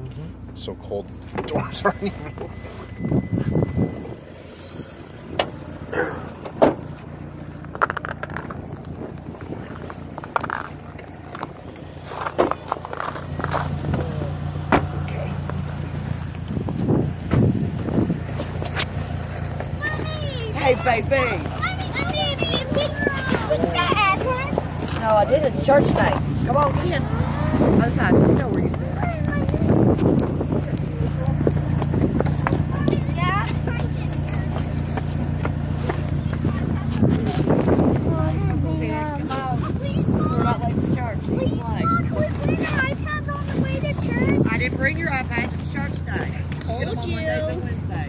It's so cold. The doors aren't even open. Hey, baby. No, I did. It's church day. Come on, get in. Other side. You know where you sit. Come on. We're about late for church. Please, Mom, we bring our iPads on the way to church. I didn't bring your iPads. It's church day. Told Get them on you. Mondays and Wednesdays.